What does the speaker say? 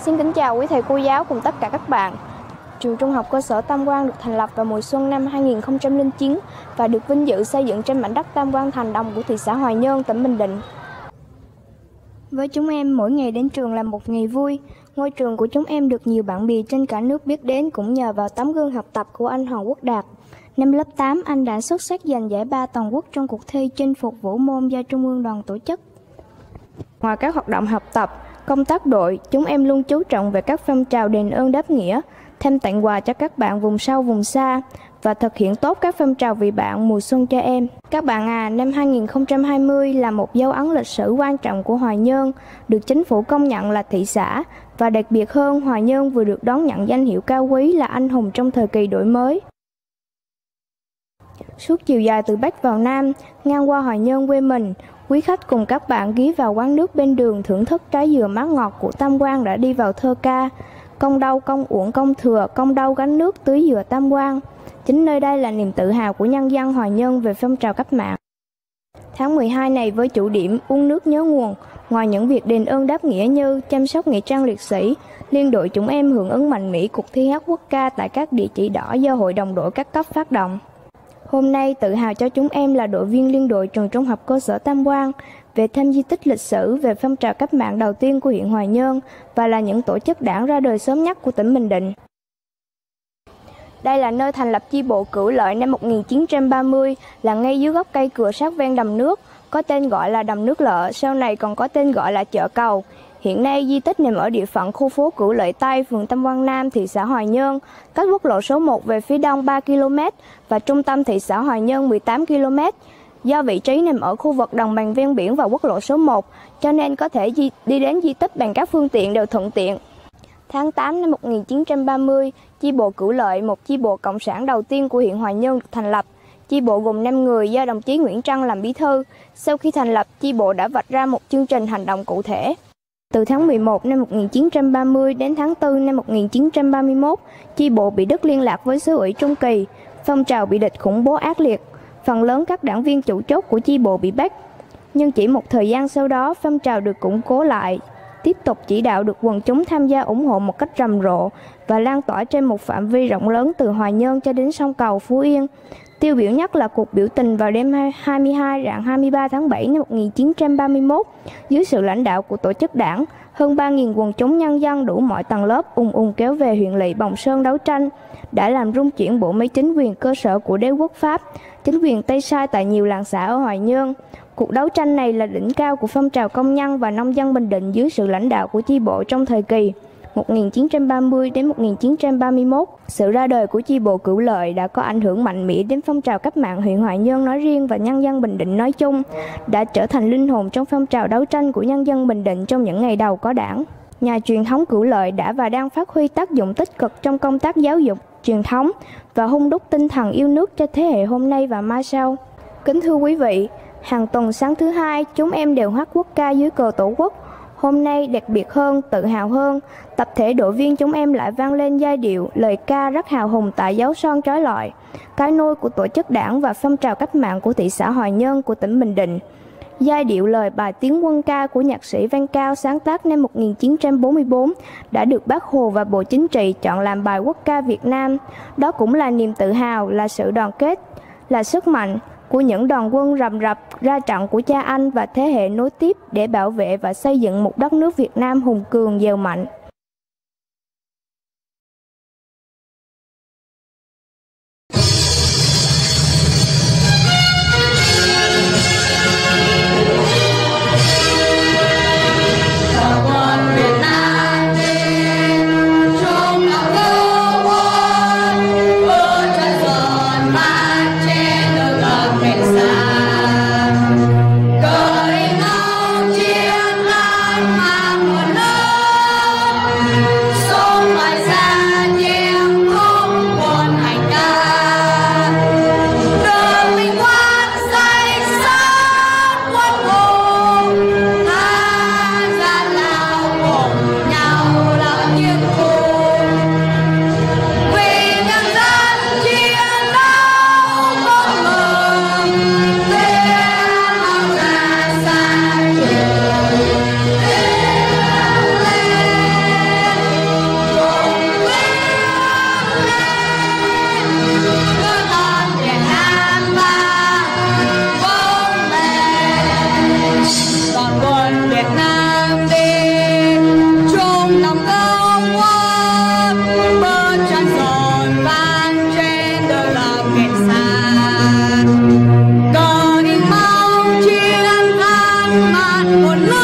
Xin kính chào quý thầy cô giáo cùng tất cả các bạn. Trường Trung học cơ sở Tam Quan được thành lập vào mùa xuân năm 2009 và được vinh dự xây dựng trên mảnh đất Tam Quan Thành Đồng của thị xã Hoài Nhơn, tỉnh Bình Định. Với chúng em, mỗi ngày đến trường là một ngày vui. Ngôi trường của chúng em được nhiều bạn bè trên cả nước biết đến cũng nhờ vào tấm gương học tập của anh Hoàng Quốc Đạt. Năm lớp 8, anh đã xuất sắc giành giải ba toàn quốc trong cuộc thi chinh phục vũ môn do Trung ương Đoàn tổ chức. Ngoài các hoạt động học tập, công tác đội, chúng em luôn chú trọng về các phong trào đền ơn đáp nghĩa, thăm tặng quà cho các bạn vùng sâu vùng xa và thực hiện tốt các phong trào vì bạn mùa xuân cho em. Các bạn à, năm 2020 là một dấu ấn lịch sử quan trọng của Hoài Nhơn, được chính phủ công nhận là thị xã, và đặc biệt hơn, Hoài Nhơn vừa được đón nhận danh hiệu cao quý là anh hùng trong thời kỳ đổi mới. Suốt chiều dài từ Bắc vào Nam, ngang qua Hoài Nhơn quê mình, quý khách cùng các bạn ghé vào quán nước bên đường thưởng thức trái dừa mát ngọt của Tam Quan đã đi vào thơ ca công đâu công uổng công thừa, công đâu gánh nước tưới dừa Tam Quan. Chính nơi đây là niềm tự hào của nhân dân Hoài Nhơn về phong trào cách mạng. Tháng 12 này với chủ điểm uống nước nhớ nguồn, ngoài những việc đền ơn đáp nghĩa như chăm sóc nghĩa trang liệt sĩ, liên đội chúng em hưởng ứng mạnh mẽ cuộc thi hát quốc ca tại các địa chỉ đỏ do Hội đồng đội các cấp phát động. Hôm nay tự hào cho chúng em là đội viên liên đội trường Trung học cơ sở Tam Quan về thăm di tích lịch sử về phong trào cách mạng đầu tiên của huyện Hoài Nhơn và là những tổ chức đảng ra đời sớm nhất của tỉnh Bình Định. Đây là nơi thành lập chi bộ Cửu Lợi năm 1930, là ngay dưới gốc cây cựa sát ven đầm nước, có tên gọi là đầm nước Lợ, sau này còn có tên gọi là chợ Cầu. Hiện nay di tích nằm ở địa phận khu phố Cửu Lợi Tây, phường Tam Quan Nam, thị xã Hoài Nhơn, cách quốc lộ số 1 về phía đông 3 km và trung tâm thị xã Hoài Nhơn 18 km. Do vị trí nằm ở khu vực đồng bằng ven biển và quốc lộ số 1, cho nên có thể đi đến di tích bằng các phương tiện đều thuận tiện. Tháng 8 năm 1930, chi bộ Cửu Lợi, một chi bộ cộng sản đầu tiên của huyện Hoài Nhơn được thành lập. Chi bộ gồm 5 người do đồng chí Nguyễn Trân làm bí thư. Sau khi thành lập, chi bộ đã vạch ra một chương trình hành động cụ thể. Từ tháng 11 năm 1930 đến tháng 4 năm 1931, chi bộ bị đứt liên lạc với xứ ủy Trung Kỳ, phong trào bị địch khủng bố ác liệt. Phần lớn các đảng viên chủ chốt của chi bộ bị bắt. Nhưng chỉ một thời gian sau đó, phong trào được củng cố lại, tiếp tục chỉ đạo được quần chúng tham gia ủng hộ một cách rầm rộ và lan tỏa trên một phạm vi rộng lớn từ Hoài Nhơn cho đến sông Cầu, Phú Yên. Tiêu biểu nhất là cuộc biểu tình vào đêm 22 rạng 23 tháng 7 năm 1931 dưới sự lãnh đạo của tổ chức đảng. Hơn 3.000 quần chúng nhân dân đủ mọi tầng lớp ùn kéo về huyện lỵ Bồng Sơn đấu tranh, đã làm rung chuyển bộ máy chính quyền cơ sở của đế quốc Pháp, chính quyền Tây Sai tại nhiều làng xã ở Hoài Nhơn. Cuộc đấu tranh này là đỉnh cao của phong trào công nhân và nông dân Bình Định dưới sự lãnh đạo của chi bộ trong thời kỳ 1930 đến 1931. Sự ra đời của chi bộ Cửu Lợi đã có ảnh hưởng mạnh mẽ đến phong trào cách mạng huyện Hoài Nhơn nói riêng và nhân dân Bình Định nói chung, đã trở thành linh hồn trong phong trào đấu tranh của nhân dân Bình Định trong những ngày đầu có đảng. Nhà truyền thống Cửu Lợi đã và đang phát huy tác dụng tích cực trong công tác giáo dục truyền thống và hun đúc tinh thần yêu nước cho thế hệ hôm nay và mai sau. Kính thưa quý vị, hàng tuần sáng thứ Hai, chúng em đều hát quốc ca dưới cờ Tổ quốc. Hôm nay đặc biệt hơn, tự hào hơn, tập thể đội viên chúng em lại vang lên giai điệu, lời ca rất hào hùng tại dấu son chói lọi, cái nôi của tổ chức đảng và phong trào cách mạng của thị xã Hoài Nhơn của tỉnh Bình Định. Giai điệu lời bài Tiến Quân Ca của nhạc sĩ Văn Cao sáng tác năm 1944 đã được Bác Hồ và Bộ Chính trị chọn làm bài quốc ca Việt Nam. Đó cũng là niềm tự hào, là sự đoàn kết, là sức mạnh của những đoàn quân rầm rập ra trận của cha anh và thế hệ nối tiếp để bảo vệ và xây dựng một đất nước Việt Nam hùng cường, giàu mạnh. buồn nói